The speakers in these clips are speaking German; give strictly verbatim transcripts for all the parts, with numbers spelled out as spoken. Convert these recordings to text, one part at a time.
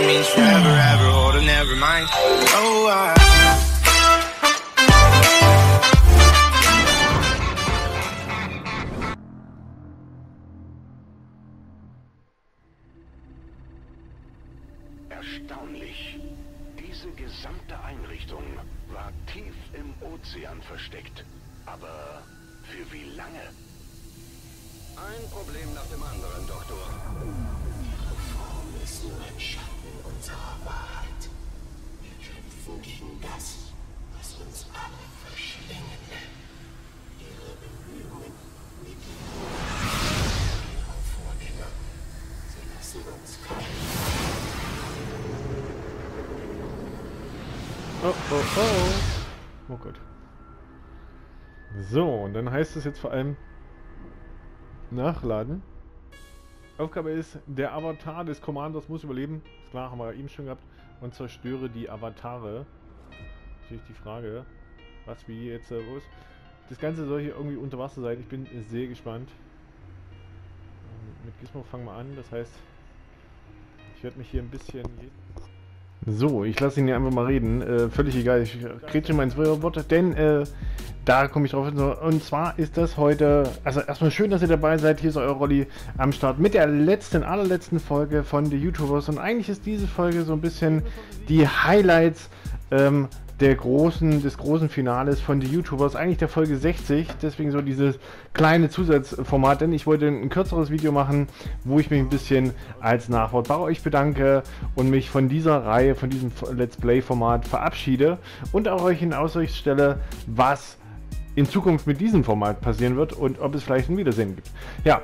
means forever, ever, or never mind. Oh, I Erstaunlich. Diese gesamte Einrichtung war tief im Ozean versteckt. Aber für wie lange? Ein Problem nach dem anderen, Doktor. Ihre Form ist nur ein Schatten unserer Wahrheit. Wir kämpfen gegen das, was uns alle verschlingen. Ihre Bemühungen mit ihrer Vorgänger. Sie lassen uns keinen. Oh, oh, oh. Oh Gott. So, und dann heißt es jetzt vor allem nachladen. Aufgabe ist, der Avatar des Commanders muss überleben. Ist klar, haben wir eben schon gehabt. Und zerstöre die Avatare. Natürlich die Frage, was wie jetzt, äh, wo ist. Das Ganze soll hier irgendwie unter Wasser sein. Ich bin sehr gespannt. Ähm, mit Gizmo fangen wir an. Das heißt, ich werde mich hier ein bisschen... So, ich lasse ihn hier einfach mal reden. Äh, völlig egal, ich kriege mal ins Wort, denn äh, da komme ich drauf hin. Und zwar ist das heute, also erstmal schön, dass ihr dabei seid. Hier ist euer Rolli am Start mit der letzten, allerletzten Folge von The YouTubers. Und eigentlich ist diese Folge so ein bisschen die Highlights ähm, der großen, des großen Finales von The YouTubers, eigentlich der Folge sechzig, deswegen so dieses kleine Zusatzformat, denn ich wollte ein kürzeres Video machen, wo ich mich ein bisschen als Nachwort bei euch bedanke und mich von dieser Reihe, von diesem Let's Play Format verabschiede und auch euch in Aussicht stelle, was in Zukunft mit diesem Format passieren wird und ob es vielleicht ein Wiedersehen gibt. Ja.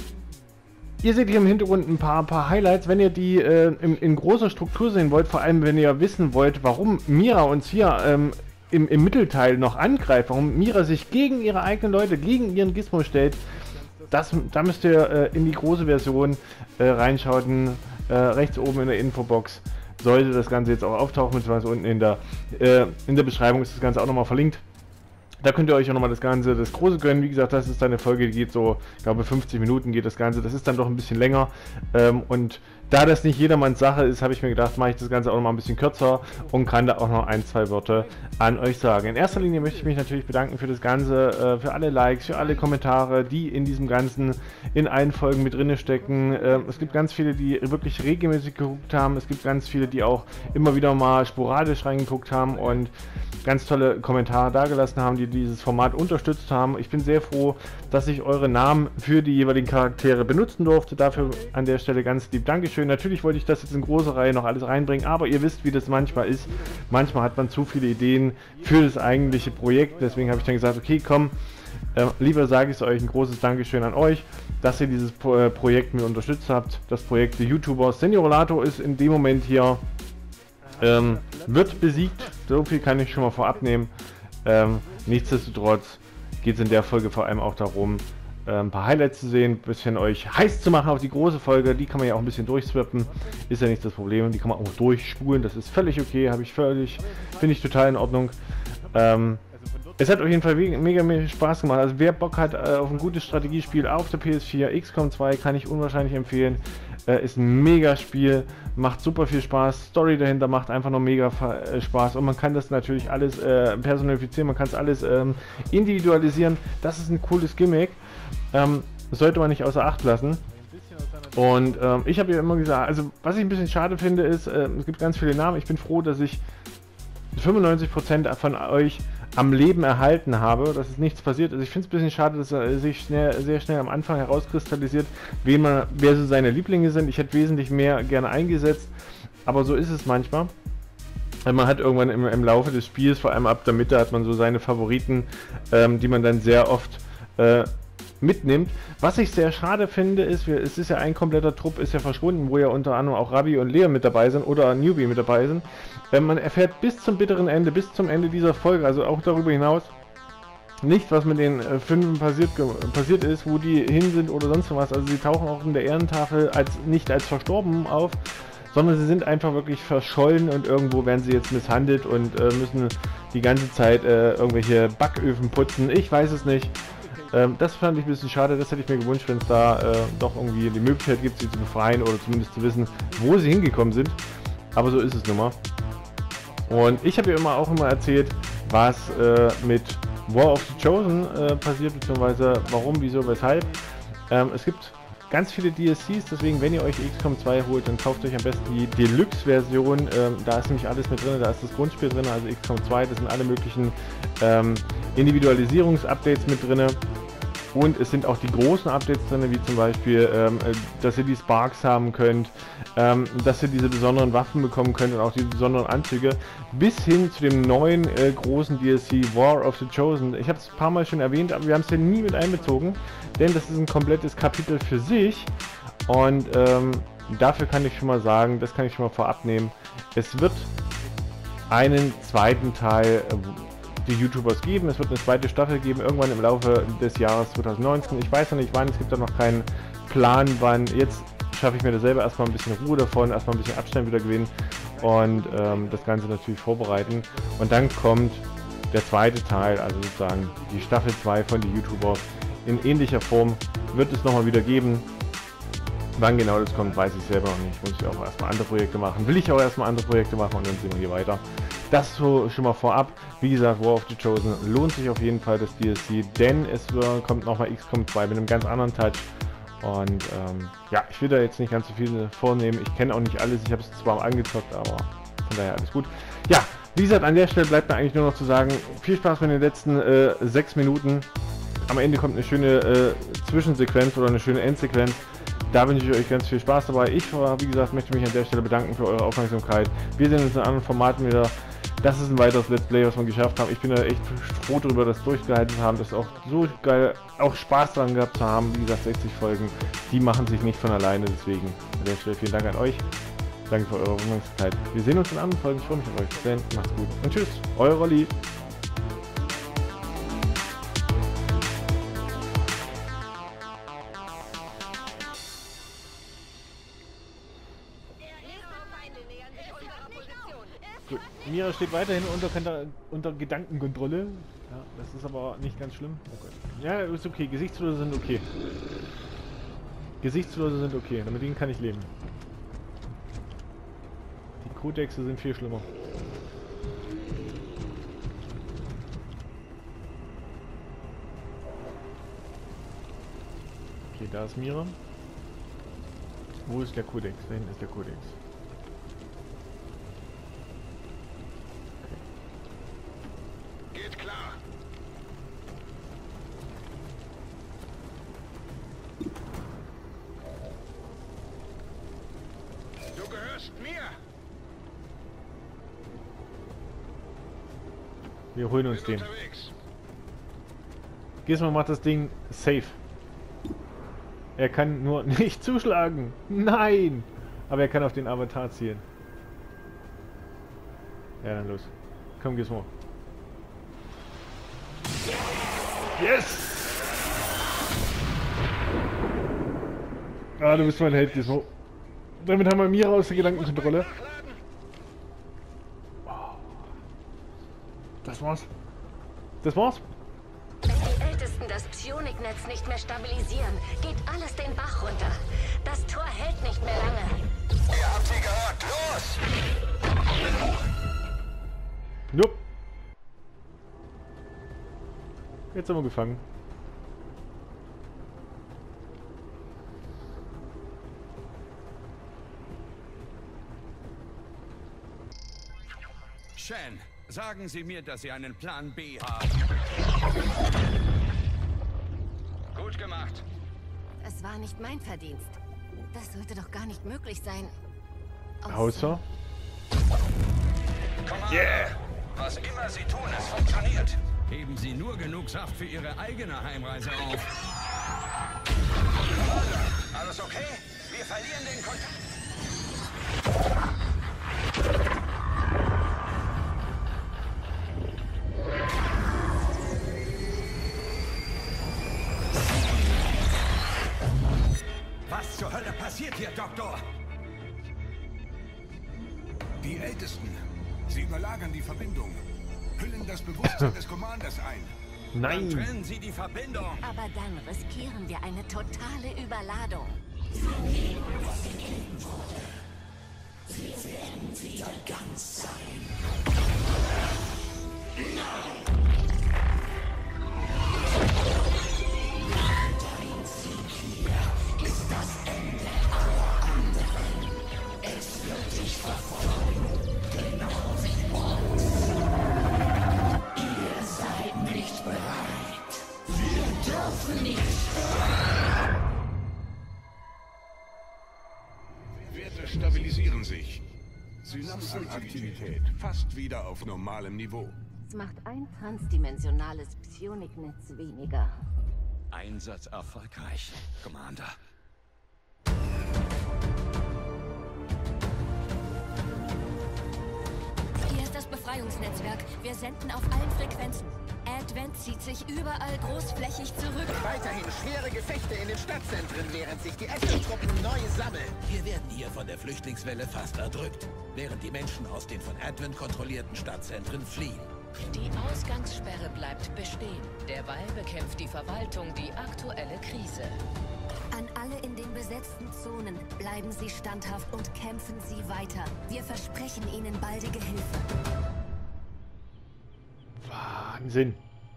Ihr seht hier im Hintergrund ein paar, paar Highlights, wenn ihr die äh, in, in großer Struktur sehen wollt, vor allem wenn ihr wissen wollt, warum Mira uns hier ähm, im, im Mittelteil noch angreift, warum Mira sich gegen ihre eigenen Leute, gegen ihren Gizmo stellt, das, da müsst ihr äh, in die große Version äh, reinschauen, äh, rechts oben in der Infobox sollte das Ganze jetzt auch auftauchen, beziehungsweise unten in der, äh, in der Beschreibung ist das Ganze auch nochmal verlinkt. Da könnt ihr euch auch nochmal das Ganze, das Große gönnen. Wie gesagt, das ist eine Folge, die geht so, ich glaube fünfzig Minuten geht das Ganze. Das ist dann doch ein bisschen länger. Ähm, und da das nicht jedermanns Sache ist, habe ich mir gedacht, mache ich das Ganze auch noch mal ein bisschen kürzer und kann da auch noch ein, zwei Wörter an euch sagen. In erster Linie möchte ich mich natürlich bedanken für das Ganze, äh, für alle Likes, für alle Kommentare, die in diesem Ganzen in allen Folgen mit drinne stecken. Ähm, es gibt ganz viele, die wirklich regelmäßig geguckt haben. Es gibt ganz viele, die auch immer wieder mal sporadisch reingeguckt haben und ganz tolle Kommentare dagelassen haben, die dieses Format unterstützt haben. Ich bin sehr froh, dass ich eure Namen für die jeweiligen Charaktere benutzen durfte. Dafür an der Stelle ganz lieb Dankeschön. Natürlich wollte ich das jetzt in große Reihe noch alles reinbringen, aber ihr wisst, wie das manchmal ist. Manchmal hat man zu viele Ideen für das eigentliche Projekt. Deswegen habe ich dann gesagt, okay, komm, äh, lieber sage ich es euch, ein großes Dankeschön an euch, dass ihr dieses Pro äh, Projekt mir unterstützt habt. Das Projekt der YouTubers. Seniorlato ist in dem Moment hier Ähm, wird besiegt, so viel kann ich schon mal vorab nehmen. Ähm, nichtsdestotrotz geht es in der Folge vor allem auch darum, äh, ein paar Highlights zu sehen, ein bisschen euch heiß zu machen auf die große Folge. Die kann man ja auch ein bisschen durchswippen, ist ja nicht das Problem. Die kann man auch durchspulen, das ist völlig okay, habe ich völlig, finde ich total in Ordnung. Ähm, es hat auf jeden Fall mega, mega Spaß gemacht. Also wer Bock hat äh, auf ein gutes Strategiespiel auf der P S vier, X COM zwei, kann ich unwahrscheinlich empfehlen. Äh, ist ein mega Spiel, macht super viel Spaß, Story dahinter macht einfach noch mega äh, Spaß und man kann das natürlich alles äh, personifizieren, man kann es alles ähm, individualisieren. Das ist ein cooles Gimmick, ähm, das sollte man nicht außer Acht lassen. Und ähm, ich habe ja immer gesagt, also was ich ein bisschen schade finde ist, äh, es gibt ganz viele Namen, ich bin froh, dass ich fünfundneunzig Prozent von euch am Leben erhalten habe, dass ist nichts passiert. Also ich finde es ein bisschen schade, dass er sich schnell, sehr schnell am Anfang herauskristallisiert, wen man, wer so seine Lieblinge sind. Ich hätte wesentlich mehr gerne eingesetzt, aber so ist es manchmal. Man hat irgendwann im, im Laufe des Spiels, vor allem ab der Mitte, hat man so seine Favoriten, ähm, die man dann sehr oft äh, mitnimmt. Was ich sehr schade finde, ist, wir, es ist ja ein kompletter Trupp, ist ja verschwunden, wo ja unter anderem auch Rabi und Leon mit dabei sind oder Newbie mit dabei sind. Wenn man erfährt bis zum bitteren Ende, bis zum Ende dieser Folge, also auch darüber hinaus, nicht, was mit den äh, Fünfen passiert, passiert ist, wo die hin sind oder sonst was. Also sie tauchen auch in der Ehrentafel als nicht als verstorben auf, sondern sie sind einfach wirklich verschollen und irgendwo werden sie jetzt misshandelt und äh, müssen die ganze Zeit äh, irgendwelche Backöfen putzen. Ich weiß es nicht. Ähm, das fand ich ein bisschen schade, das hätte ich mir gewünscht, wenn es da äh, doch irgendwie die Möglichkeit gibt, sie zu befreien oder zumindest zu wissen, wo sie hingekommen sind. Aber so ist es nun mal. Und ich habe ja immer auch immer erzählt, was äh, mit War of the Chosen äh, passiert, beziehungsweise warum, wieso, weshalb. Ähm, es gibt ganz viele D L Cs, deswegen wenn ihr euch X COM zwei holt, dann kauft euch am besten die Deluxe-Version. Ähm, da ist nämlich alles mit drin, da ist das Grundspiel drin, also X COM zwei, das sind alle möglichen ähm, Individualisierungs-Updates mit drin. Und es sind auch die großen Updates drin, wie zum Beispiel, ähm, dass ihr die Sparks haben könnt, ähm, dass ihr diese besonderen Waffen bekommen könnt und auch die besonderen Anzüge, bis hin zu dem neuen äh, großen D L C War of the Chosen. Ich habe es ein paar Mal schon erwähnt, aber wir haben es ja nie mit einbezogen, denn das ist ein komplettes Kapitel für sich. Und ähm, dafür kann ich schon mal sagen, das kann ich schon mal vorab nehmen, es wird einen zweiten Teil äh, die YouTubers geben. Es wird eine zweite Staffel geben, irgendwann im Laufe des Jahres zwanzig neunzehn. Ich weiß noch nicht wann, es gibt da noch keinen Plan, wann. Jetzt schaffe ich mir das selber erstmal ein bisschen Ruhe davon, erstmal ein bisschen Abstand wieder gewinnen und ähm, das Ganze natürlich vorbereiten. Und dann kommt der zweite Teil, also sozusagen die Staffel zwei von den YouTubers in ähnlicher Form wird es nochmal wieder geben. Wann genau das kommt, weiß ich selber noch nicht. Muss ich auch erstmal andere Projekte machen. Will ich auch erstmal andere Projekte machen und dann sehen wir hier weiter. Das so schon mal vorab. Wie gesagt, War of the Chosen lohnt sich auf jeden Fall, das D L C, denn es kommt nochmal X COM zwei mit einem ganz anderen Touch. Und ähm, ja, ich will da jetzt nicht ganz so viel vornehmen. Ich kenne auch nicht alles. Ich habe es zwar mal angezockt, aber von daher alles gut. Ja, wie gesagt, an der Stelle bleibt mir eigentlich nur noch zu sagen, viel Spaß mit den letzten äh, sechs Minuten. Am Ende kommt eine schöne äh, Zwischensequenz oder eine schöne Endsequenz. Da wünsche ich euch ganz viel Spaß dabei. Ich, wie gesagt, möchte mich an der Stelle bedanken für eure Aufmerksamkeit. Wir sehen uns in anderen Formaten wieder. Das ist ein weiteres Let's Play, was wir geschafft haben. Ich bin da echt froh darüber, dass wir durchgehalten haben, dass auch so geil, auch Spaß daran gehabt zu haben. Wie gesagt, sechzig Folgen, die machen sich nicht von alleine. Deswegen an der Stelle vielen Dank an euch. Danke für eure Aufmerksamkeit. Wir sehen uns in anderen Folgen. Ich freue mich auf euch. Bis dann, macht's gut und tschüss. Euer Rolli. Gut. Mira steht weiterhin unter, unter Gedankenkontrolle. Ja, das ist aber nicht ganz schlimm. Okay. Ja, ist okay. Gesichtslose sind okay. Gesichtslose sind okay. Mit denen kann ich leben. Die Kodexe sind viel schlimmer. Okay, da ist Mira. Wo ist der Kodex? Da hinten ist der Kodex. Wir holen uns den. Gizmo macht das Ding safe. Er kann nur nicht zuschlagen. Nein! Aber er kann auf den Avatar zielen. Ja, dann los. Komm, Gizmo. Yes! Ah, du bist mein Held, Gizmo. Damit haben wir Mira aus der Gedankenkontrolle. Das war's. Das war's. Wenn die Ältesten das Psionik-Netz nicht mehr stabilisieren, geht alles den Bach runter. Das Tor hält nicht mehr lange. Ihr habt sie gehört. Los! Nope. Jetzt haben wir gefangen. Shan, sagen Sie mir, dass Sie einen Plan B haben. Gut gemacht. Es war nicht mein Verdienst. Das sollte doch gar nicht möglich sein. Außer? Yeah! Was immer Sie tun, es funktioniert. Heben Sie nur genug Saft für Ihre eigene Heimreise auf. Alles okay? Wir verlieren den Kontakt. Was zur Hölle passiert hier, Doktor? Die Ältesten. Sie überlagern die Verbindung. Hüllen das Bewusstsein des Commanders ein. Nein! Dann trennen Sie die Verbindung. Aber dann riskieren wir eine totale Überladung. Sie werden wieder ganz sein. Dein Sieg hier ist das Ende aller anderen. Es wird dich verfolgen, genau wie uns. Ihr seid nicht bereit. Wir dürfen nicht. Werte stabilisieren sich. Synapsenaktivität fast wieder auf normalem Niveau. Es macht ein transdimensionales Psioniknetz weniger. Einsatz erfolgreich, Commander. Hier ist das Befreiungsnetzwerk. Wir senden auf allen Frequenzen. Advent zieht sich überall großflächig zurück. Weiterhin schwere Gefechte in den Stadtzentren, während sich die Advent-Truppen neu sammeln. Wir werden hier von der Flüchtlingswelle fast erdrückt, während die Menschen aus den von Advent kontrollierten Stadtzentren fliehen. Die Ausgangssperre bleibt bestehen. Derweil bekämpft die Verwaltung die aktuelle Krise. An alle in den besetzten Zonen, bleiben Sie standhaft und kämpfen Sie weiter. Wir versprechen Ihnen baldige Hilfe. Wahnsinn.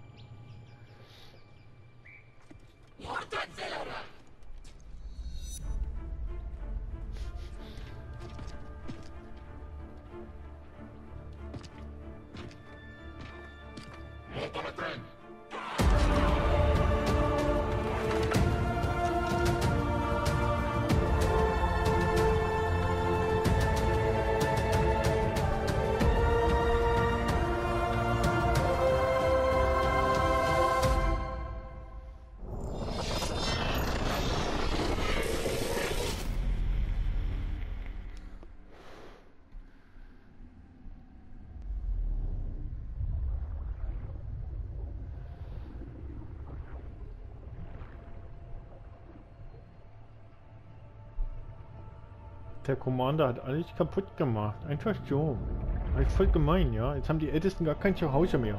Der Commander hat alles kaputt gemacht. Einfach so. Das ist voll gemein, ja. Jetzt haben die Ältesten gar kein Zuhause mehr.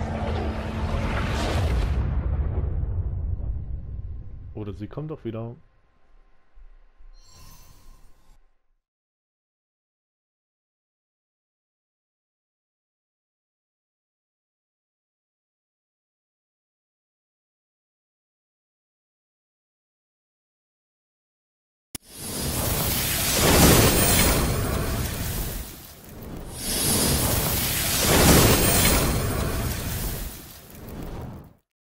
Oder sie kommt doch wieder.